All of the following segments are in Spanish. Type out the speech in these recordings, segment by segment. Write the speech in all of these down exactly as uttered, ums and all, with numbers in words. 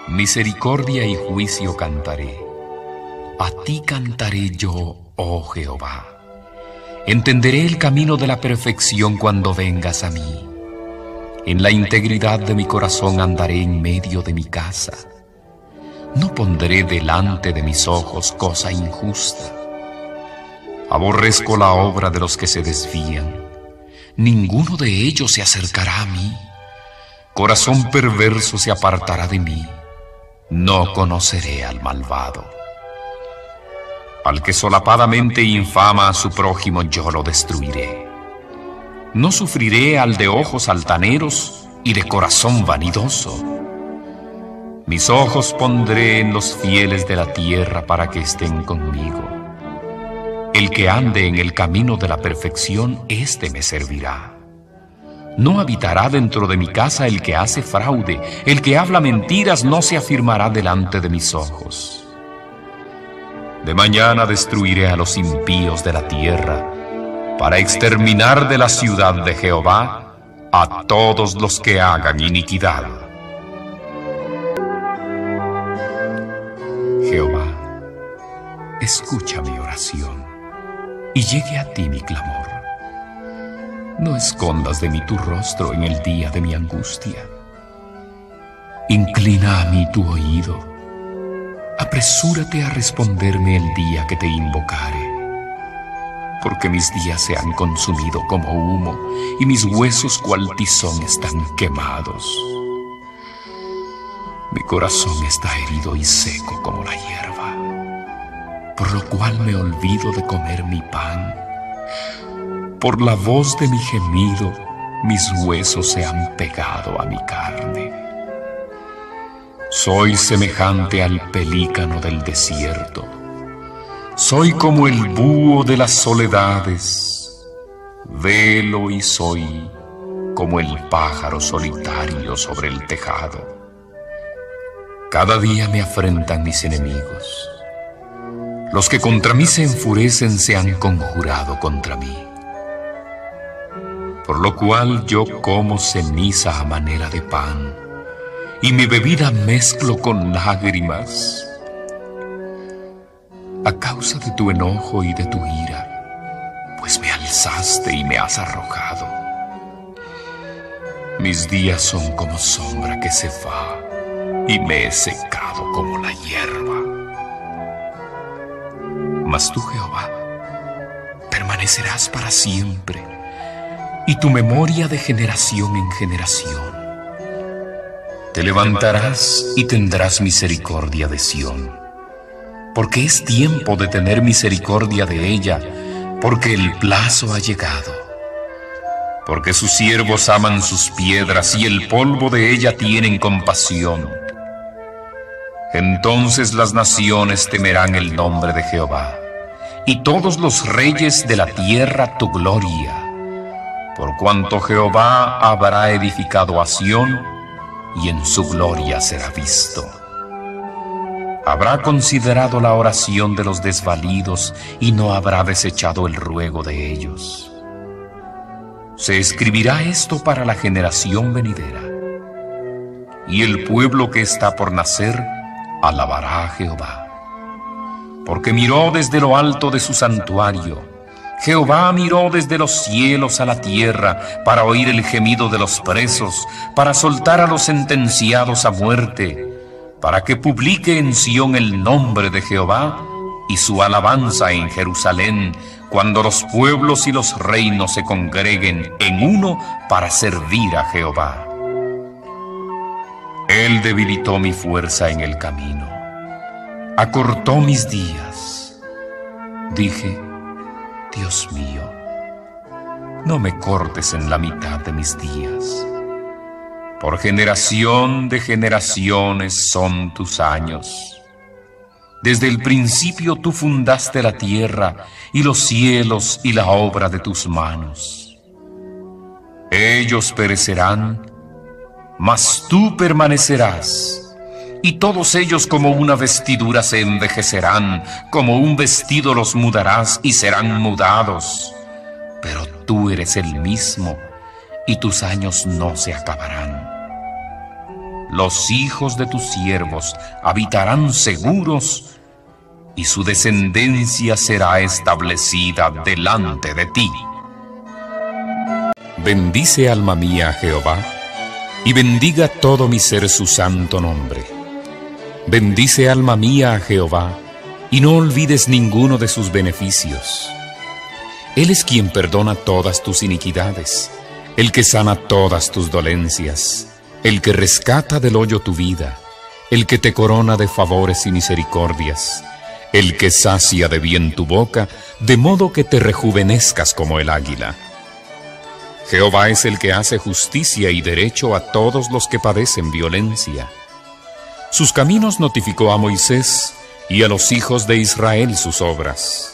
Misericordia y juicio cantaré. A ti cantaré yo, oh Jehová. Entenderé el camino de la perfección cuando vengas a mí. En la integridad de mi corazón andaré en medio de mi casa. No pondré delante de mis ojos cosa injusta. Aborrezco la obra de los que se desvían. Ninguno de ellos se acercará a mí. Corazón perverso se apartará de mí. No conoceré al malvado. Al que solapadamente infama a su prójimo, yo lo destruiré. No sufriré al de ojos altaneros y de corazón vanidoso. Mis ojos pondré en los fieles de la tierra para que estén conmigo. El que ande en el camino de la perfección, éste me servirá. No habitará dentro de mi casa el que hace fraude, el que habla mentiras no se afirmará delante de mis ojos. De mañana destruiré a los impíos de la tierra, para exterminar de la ciudad de Jehová a todos los que hagan iniquidad. Jehová, escucha mi oración y llegue a ti mi clamor. No escondas de mí tu rostro en el día de mi angustia. Inclina a mí tu oído. Apresúrate a responderme el día que te invocare. Porque mis días se han consumido como humo y mis huesos cual tizón están quemados. Mi corazón está herido y seco como la hierba, por lo cual me olvido de comer mi pan. Por la voz de mi gemido, mis huesos se han pegado a mi carne. Soy semejante al pelícano del desierto. Soy como el búho de las soledades. Velo y soy como el pájaro solitario sobre el tejado. Cada día me afrentan mis enemigos. Los que contra mí se enfurecen se han conjurado contra mí. Por lo cual yo como ceniza a manera de pan, y mi bebida mezclo con lágrimas. A causa de tu enojo y de tu ira, pues me alzaste y me has arrojado. Mis días son como sombra que se va, y me he secado como la hierba. Mas tú, Jehová, permanecerás para siempre, y tu memoria de generación en generación. Te levantarás y tendrás misericordia de Sión, porque es tiempo de tener misericordia de ella, porque el plazo ha llegado. Porque sus siervos aman sus piedras y el polvo de ella tienen compasión. Entonces las naciones temerán el nombre de Jehová, y todos los reyes de la tierra tu gloria. Por cuanto Jehová habrá edificado a Sión, y en su gloria será visto. Habrá considerado la oración de los desvalidos, y no habrá desechado el ruego de ellos. Se escribirá esto para la generación venidera, y el pueblo que está por nacer alabará a Jehová. Porque miró desde lo alto de su santuario, Jehová miró desde los cielos a la tierra para oír el gemido de los presos, para soltar a los sentenciados a muerte, para que publique en Sión el nombre de Jehová y su alabanza en Jerusalén, cuando los pueblos y los reinos se congreguen en uno para servir a Jehová. Él debilitó mi fuerza en el camino, acortó mis días. Dije: Dios mío, no me cortes en la mitad de mis días. Por generación de generaciones son tus años. Desde el principio tú fundaste la tierra y los cielos y la obra de tus manos. Ellos perecerán, mas tú permanecerás. Y todos ellos como una vestidura se envejecerán, como un vestido los mudarás y serán mudados. Pero tú eres el mismo, y tus años no se acabarán. los hijos de tus siervos habitarán seguros, y su descendencia será establecida delante de ti. Bendice, alma mía, a Jehová, y bendiga todo mi ser su santo nombre. Bendice, alma mía, a Jehová, y no olvides ninguno de sus beneficios. Él es quien perdona todas tus iniquidades, el que sana todas tus dolencias, el que rescata del hoyo tu vida, el que te corona de favores y misericordias, el que sacia de bien tu boca, de modo que te rejuvenezcas como el águila. Jehová es el que hace justicia y derecho a todos los que padecen violencia. Sus caminos notificó a Moisés, y a los hijos de Israel sus obras.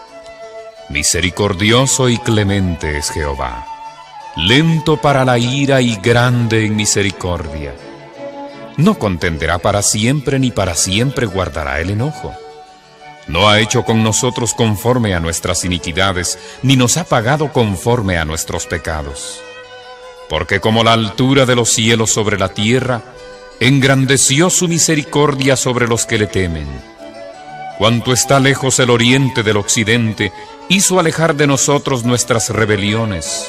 Misericordioso y clemente es Jehová, lento para la ira y grande en misericordia. No contenderá para siempre, ni para siempre guardará el enojo. No ha hecho con nosotros conforme a nuestras iniquidades, ni nos ha pagado conforme a nuestros pecados. Porque como la altura de los cielos sobre la tierra, engrandeció su misericordia sobre los que le temen. Cuanto está lejos el oriente del occidente, hizo alejar de nosotros nuestras rebeliones.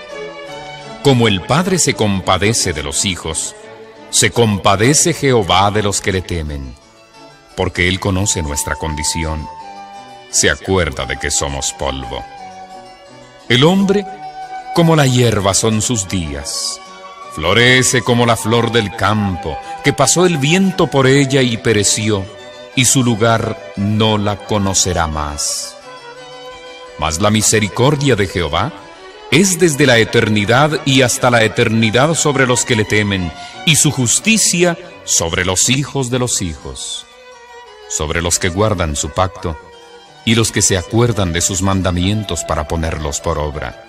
Como el Padre se compadece de los hijos, se compadece Jehová de los que le temen, porque Él conoce nuestra condición, se acuerda de que somos polvo. El hombre, como la hierba son sus días, florece como la flor del campo, que pasó el viento por ella y pereció, y su lugar no la conocerá más. Mas la misericordia de Jehová es desde la eternidad y hasta la eternidad sobre los que le temen, y su justicia sobre los hijos de los hijos, sobre los que guardan su pacto, y los que se acuerdan de sus mandamientos para ponerlos por obra.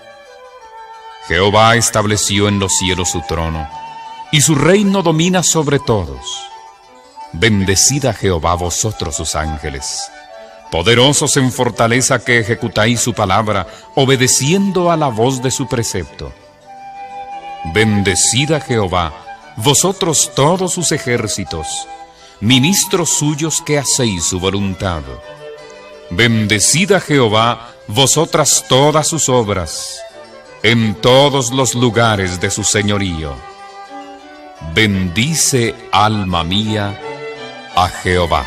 Jehová estableció en los cielos su trono, y su reino domina sobre todos. Bendecid a Jehová vosotros sus ángeles, poderosos en fortaleza que ejecutáis su palabra, obedeciendo a la voz de su precepto. Bendecid a Jehová, vosotros todos sus ejércitos, ministros suyos que hacéis su voluntad. Bendecid a Jehová, vosotras todas sus obras, en todos los lugares de su señorío. Bendice, alma mía, a Jehová.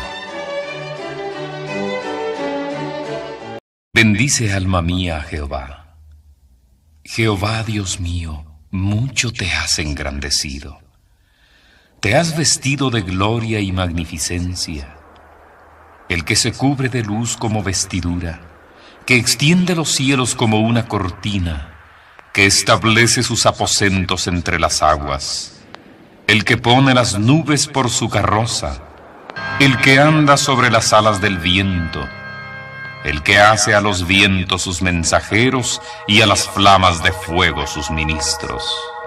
Bendice, alma mía, a Jehová. Jehová, Dios mío, mucho te has engrandecido. Te has vestido de gloria y magnificencia. El que se cubre de luz como vestidura, que extiende los cielos como una cortina, que establece sus aposentos entre las aguas, el que pone las nubes por su carroza, el que anda sobre las alas del viento, el que hace a los vientos sus mensajeros y a las flamas de fuego sus ministros.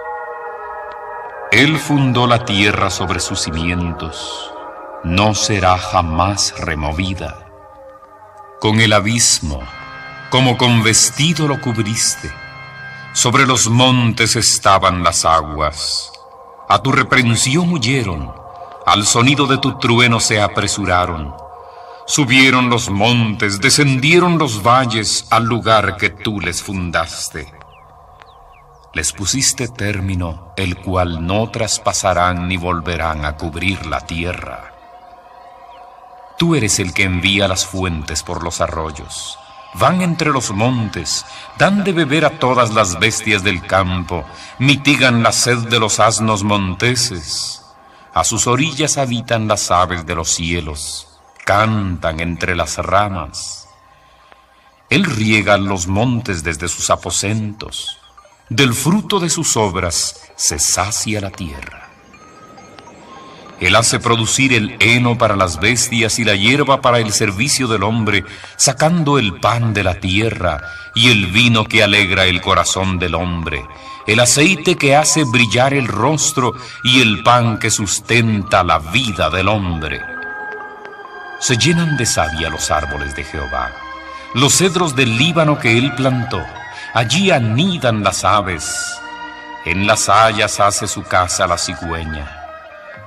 Él fundó la tierra sobre sus cimientos, no será jamás removida. Con el abismo, como con vestido lo cubriste, sobre los montes estaban las aguas. A tu reprensión huyeron, al sonido de tu trueno se apresuraron. Subieron los montes, descendieron los valles al lugar que tú les fundaste. Les pusiste término, el cual no traspasarán ni volverán a cubrir la tierra. Tú eres el que envía las fuentes por los arroyos. Van entre los montes, dan de beber a todas las bestias del campo, mitigan la sed de los asnos monteses. A sus orillas habitan las aves de los cielos, cantan entre las ramas. Él riega los montes desde sus aposentos, del fruto de sus obras se sacia la tierra. Él hace producir el heno para las bestias y la hierba para el servicio del hombre, sacando el pan de la tierra y el vino que alegra el corazón del hombre, el aceite que hace brillar el rostro y el pan que sustenta la vida del hombre. Se llenan de savia los árboles de Jehová, los cedros del Líbano que él plantó. Allí anidan las aves, en las hayas hace su casa la cigüeña.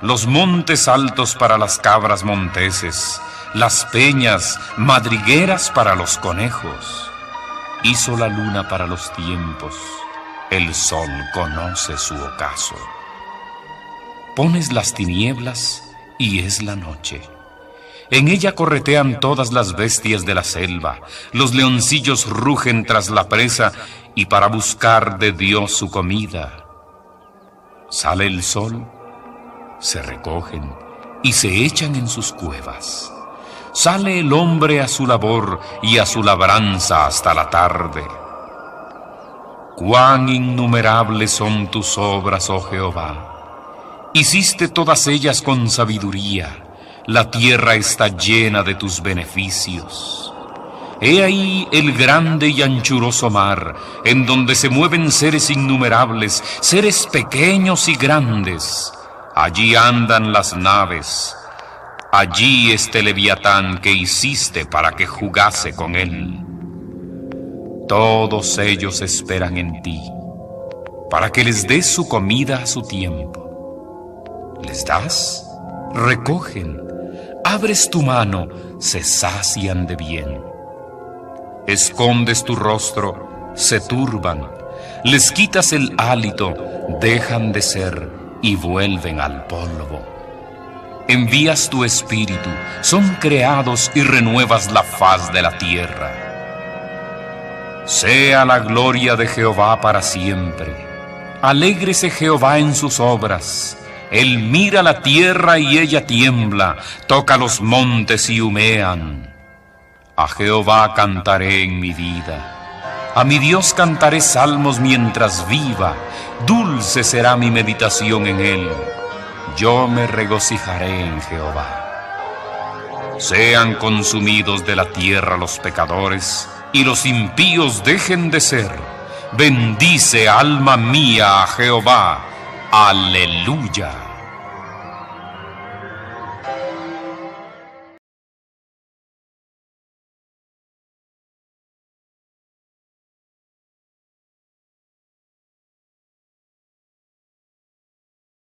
los montes altos para las cabras monteses, las peñas madrigueras para los conejos. Hizo la luna para los tiempos, el sol conoce su ocaso. Pones las tinieblas y es la noche. En ella corretean todas las bestias de la selva, los leoncillos rugen tras la presa y para buscar de Dios su comida. Sale el sol, se recogen y se echan en sus cuevas. Sale el hombre a su labor y a su labranza hasta la tarde. Cuán innumerables son tus obras, oh Jehová. Hiciste todas ellas con sabiduría. La tierra está llena de tus beneficios. He ahí el grande y anchuroso mar, en donde se mueven seres innumerables, seres pequeños y grandes. Allí andan las naves. Allí este Leviatán que hiciste para que jugase con él. Todos ellos esperan en ti, para que les des su comida a su tiempo. ¿Les das? Recogen. Abres tu mano, se sacian de bien. Escondes tu rostro, se turban. Les quitas el hálito, dejan de ser y vuelven al polvo. Envías tu espíritu, son creados y renuevas la faz de la tierra. Sea la gloria de Jehová para siempre. Alégrese Jehová en sus obras. Él mira la tierra y ella tiembla, toca los montes y humean. A Jehová cantaré en mi vida. A mi Dios cantaré salmos mientras viva. Dulce será mi meditación en él. Yo me regocijaré en Jehová. Sean consumidos de la tierra los pecadores, y los impíos dejen de ser. Bendice, alma mía, a Jehová. Aleluya.